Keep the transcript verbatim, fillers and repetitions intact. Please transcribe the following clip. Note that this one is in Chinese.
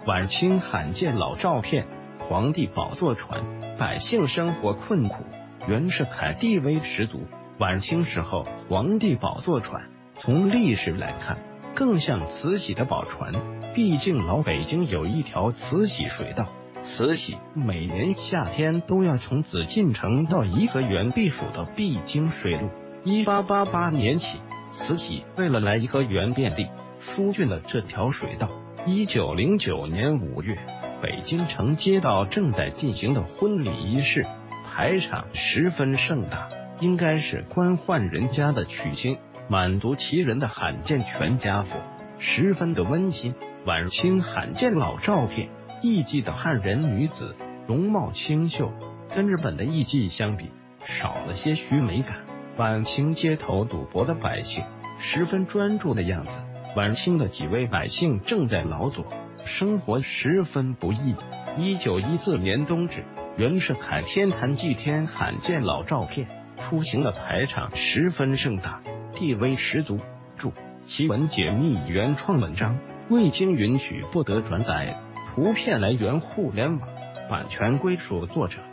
晚清罕见老照片，皇帝宝座传，百姓生活困苦。袁世凯地位十足。晚清时候，皇帝宝座传，从历史来看，更像慈禧的宝船。毕竟老北京有一条慈禧水道，慈禧每年夏天都要从紫禁城到颐和园避暑的必经水路。一八八八年起，慈禧为了来颐和园便利，疏浚了这条水道。一九零九年五月，北京城街道正在进行的婚礼仪式，排场十分盛大，应该是官宦人家的娶亲，满族旗人的罕见全家福，十分的温馨。晚清罕见老照片，艺妓的汉人女子容貌清秀，跟日本的艺妓相比，少了些许美感。晚清街头赌博的百姓十分专注的样子。晚清的几位百姓正在劳作，生活十分不易。一九一四年冬至，袁世凯天坛祭天罕见老照片，出行的排场十分盛大，地位十足。注：奇文解密原创文章，未经允许不得转载，图片来源互联网，版权归属作者。